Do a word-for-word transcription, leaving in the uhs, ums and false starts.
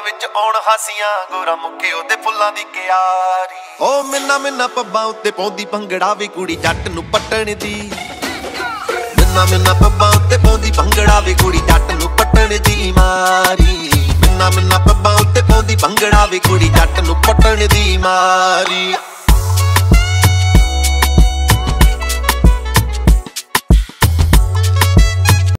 विच आउण हासियां गोरा मुखे ओदे फुल्लां दी क्यारी। ओ मिन्ना मिन्ना पब्बां उत्ते पौंदी भंगड़ा वे कुड़ी जट नूं पट्टण दी। मिन्ना मिन्ना पब्बां उत्ते पौंदी भंगड़ा वे कुड़ी जट नूं पट्टण दी मारी। मिन्ना मिन्ना पब्बां उत्ते पौंदी भंगड़ा वे कुड़ी जट नूं पट्टण दी मारी।